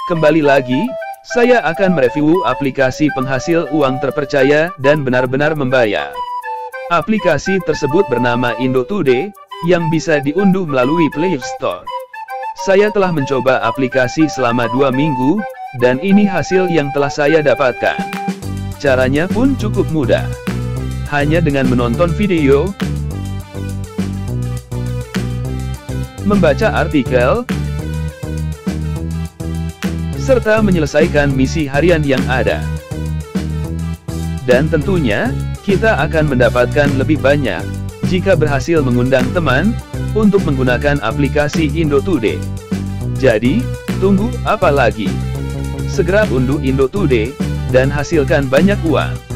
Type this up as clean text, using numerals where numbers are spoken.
Kembali lagi, saya akan mereview aplikasi penghasil uang terpercaya dan benar-benar membayar. Aplikasi tersebut bernama Indo Today, yang bisa diunduh melalui Play Store. Saya telah mencoba aplikasi selama 2 minggu, dan ini hasil yang telah saya dapatkan. Caranya pun cukup mudah. Hanya dengan menonton video, membaca artikel, serta menyelesaikan misi harian yang ada. Dan tentunya, kita akan mendapatkan lebih banyak, jika berhasil mengundang teman, untuk menggunakan aplikasi Indo Today. Jadi, tunggu apa lagi? Segera unduh Indo Today, dan hasilkan banyak uang.